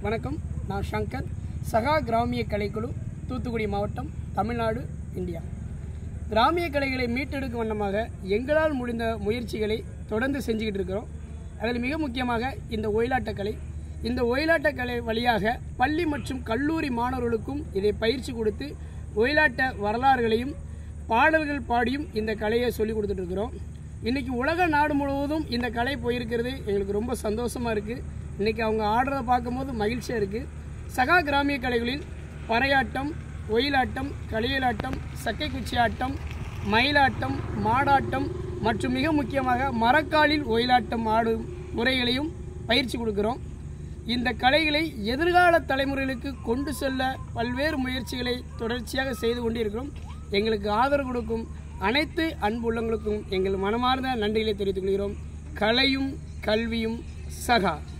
வணக்கம். நான் சங்கர், சகா கிராமிய கலைக்குழு, தூத்துக்குடி மாவட்டம், தமிழ்நாடு, இந்தியா. கிராமிய கலைகளை மீட்டெடுக்கும் வண்ணமாக எங்களால் முடிந்த முயற்சிகளை தொடர்ந்து செஞ்சுக்கிட்டு இருக்கிறோம். அதில் மிக முக்கியமாக இந்த ஒயிலாட்டக்கலை. இந்த ஒயிலாட்டக்கலை வழியாக பள்ளி மற்றும் கல்லூரி மாணவர்களுக்கும் இதை பயிற்சி கொடுத்து ஒயிலாட்ட வரலாறுகளையும் பாடல்கள் பாடியும் இந்த கலையை சொல்லிக் கொடுத்துட்ருக்குறோம். இன்றைக்கி உலக நாடு முழுவதும் இந்த கலை போயிருக்கிறது எங்களுக்கு ரொம்ப சந்தோஷமாக இருக்குது. இன்றைக்கி அவங்க ஆடுறதை பார்க்கும்போது மகிழ்ச்சியாக இருக்குது. சகா கிராமிய கலைகளில் பறையாட்டம், ஒயிலாட்டம், களியலாட்டம், சக்கை குச்சி ஆட்டம், மயிலாட்டம், மாடாட்டம் மற்றும் மிக முக்கியமாக மரக்காலில் ஒயிலாட்டம் ஆடும் முறைகளையும் பயிற்சி கொடுக்குறோம். இந்த கலைகளை எதிர்கால தலைமுறைகளுக்கு கொண்டு செல்ல பல்வேறு முயற்சிகளை தொடர்ச்சியாக செய்து கொண்டிருக்கிறோம். எங்களுக்கு ஆதரவு கொடுக்கும் அனைத்து அன்பு உள்ளங்களுக்கும் எங்கள் மனமார்ந்த நன்றிகளை தெரிவித்துக் கொள்கிறோம். கலையும் கல்வியும் சகா.